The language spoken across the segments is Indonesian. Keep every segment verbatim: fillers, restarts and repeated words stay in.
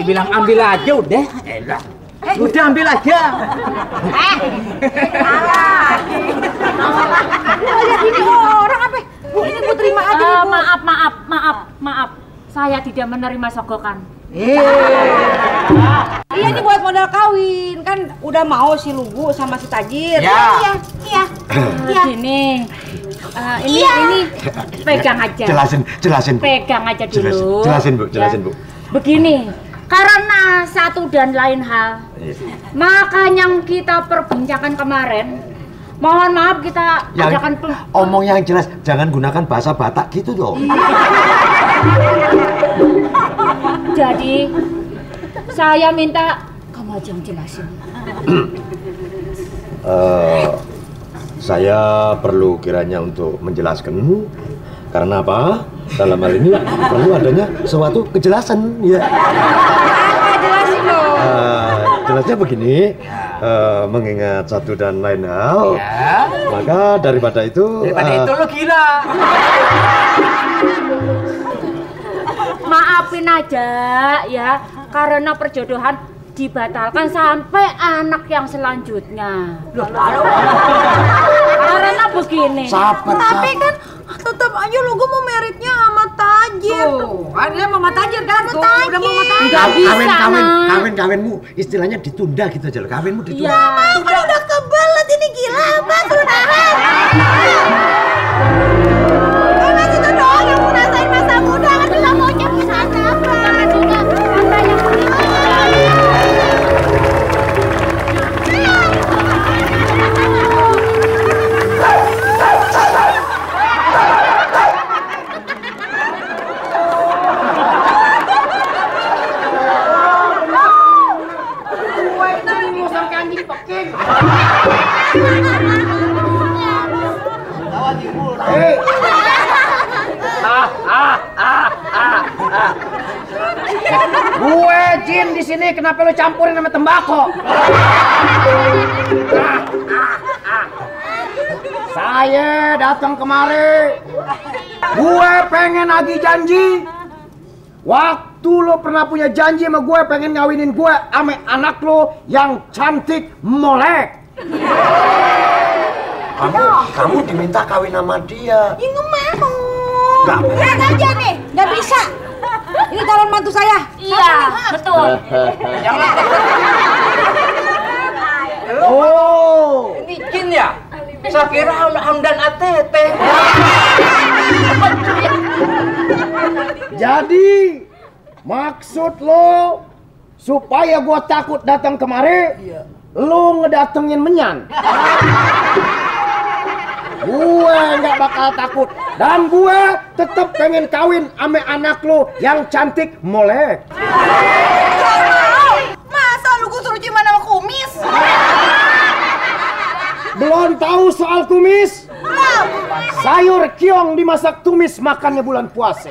bilang ambil aja udah. Elah. Eh, udah ambil aja. Eh, salah. Lihat ini orang apa? Bu, ini Bu terima aja. Uh, maaf, maaf, maaf, maaf. Saya tidak menerima sogokan. Eh. Iya ini buat modal kawin kan udah mau si Lugu sama si Tajir. Ya. Iya, iya. Iya. Gini. Uh, ini iya. ini pegang aja. Jelasin, jelasin. Bu. Pegang aja dulu. Jelasin, jelasin Bu, jelasin ya. Bu. Begini, karena satu dan lain hal, maka yang kita perbincangkan kemarin, mohon maaf kita yang, adakan omong yang jelas, jangan gunakan bahasa Batak gitu dong. Jadi, saya minta kamu aja yang jelasin. uh, saya perlu kiranya untuk menjelaskan, karena apa? Dalam hal ini perlu adanya suatu kejelasan, ya. Jelasin dong. Uh, jelasnya begini, uh, mengingat satu dan lain hal, Ya. maka daripada itu. Daripada uh, itu lo gila. Maafin aja ya, karena perjodohan dibatalkan sampai anak yang selanjutnya. Loh, karena begini. Sabar, Tapi sabar. kan tetap aja Lugu mau meritnya sama Tajir. Tuh, kan dia mau Tajir kan? Sama Tuh, Tajir. udah mau Tajir. Nggak bisa, kawin, kawin, Nak. kawin, kawinmu istilahnya ditunda gitu aja loh. Kawinmu ditunda. Iya. Mau kan udah kebelet ini gila apa sudahan. Kan masih itu doang yang mau rasain masa muda kan udah mau nyampe sana apa. Sudah, anda yang Gue Jin di sini, kenapa lu campurin sama tembakau? Ah, ah, ah. Saya datang kemari. Gue pengen lagi janji. Waktu lo pernah punya janji sama gue pengen ngawinin gue sama anak lo yang cantik molek. Kamu, kamu diminta kawin sama dia. Ya nggak mau. Nggak. Lihat aja nih, nggak bisa. Ini calon mantu saya. Iya, betul. Oh, ini Jin ya? Saya kira Hamdan A T T. Jadi, maksud lo supaya gua takut datang kemari, lo ngedatengin Menyan. Gue nggak bakal takut dan gue tetap pengen kawin sama anak lo yang cantik molek. Masa lu gue suruh ciuman sama kumis? Belum tahu soal kumis? Belum. Sayur kiong dimasak tumis makannya bulan puasa.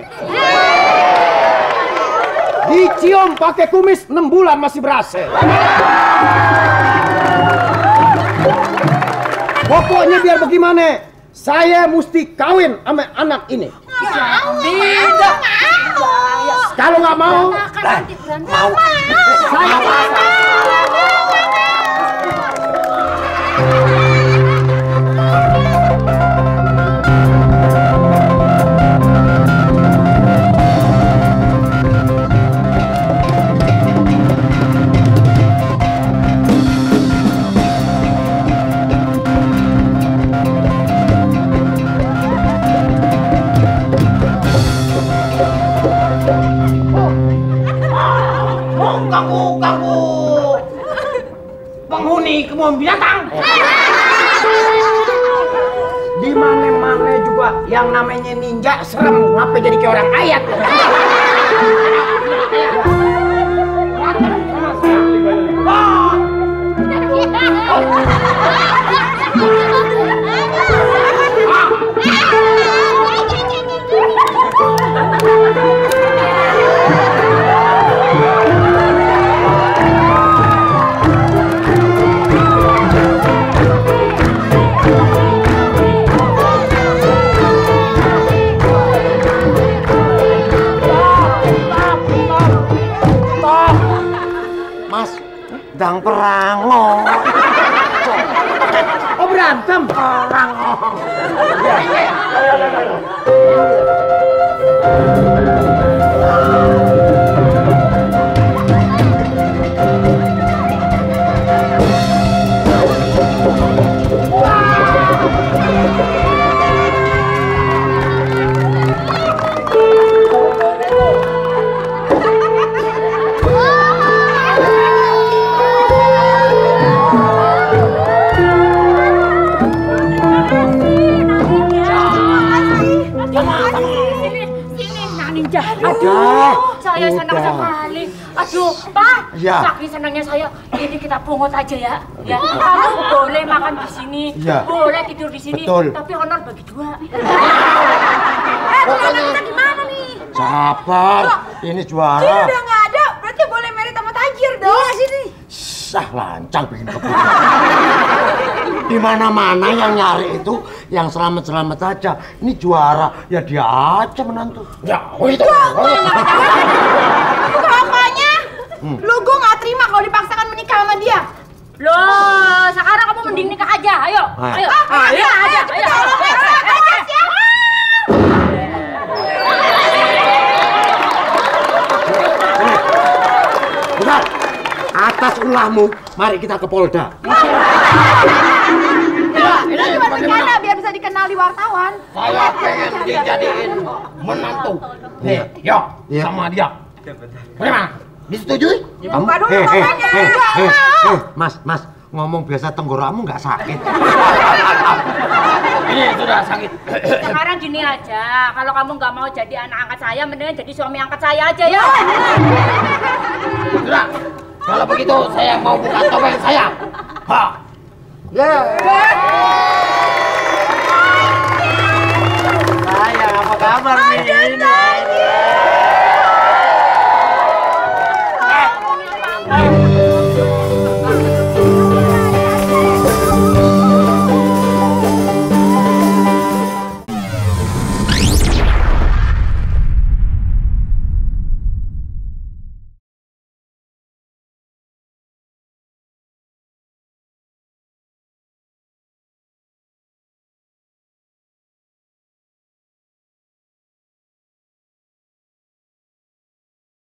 Dicium pakai kumis enam bulan masih berasa. Pokoknya biar bagaimana, saya mesti kawin sama anak ini. Tidak. Kalau nggak mau, Mau. saya ganggu-ganggu penghuni kebun binatang. Di mana-mana juga yang namanya ninja serem, ngapa jadi kayak orang ayat. Stop! sedang perang. Oh berantem? Perang. Aduh, saya senang sekali. Aduh, Pak, ya. saking senangnya saya, ini kita pungut aja ya. Ya, kamu boleh makan di sini, ya. boleh tidur di sini, betul. tapi honor bagi dua. Eh, pokoknya kita gimana nih? Sabar, ini juara. Ini udah nggak ada, berarti boleh merit sama tajir dong. Iya sini. Sah lancang bikin keputusan. Di mana-mana yang nyari itu yang selamat-selamat aja. Ini juara, ya dia aja menantu. Ya, oh itu. Pokoknya, hmm. lu gue nggak terima kalau dipaksakan menikah sama dia. Loh, sekarang kamu mending nikah aja, ayo, ayo, ah, ayo, ayo, ayo, ayo, Bentar, atas ulahmu, mari kita ke Polda. Ini cuma rencana biar bisa dikenali wartawan. Saya pengen dijadiin menantu. Nih, yuk, ya. sama dia. Bagaimana? Disetujui? Kamu, Buka dulu eh, eh, ngomongnya. eh, eh, eh, Mas, Mas, ngomong biasa tenggorokanmu nggak sakit. Ini sudah sakit. Sekarang gini aja, kalau kamu nggak mau jadi anak angkat saya, mendingan jadi suami angkat saya aja ya. Sudah. Kalau begitu saya mau buka topeng saya. Ha. Yeah.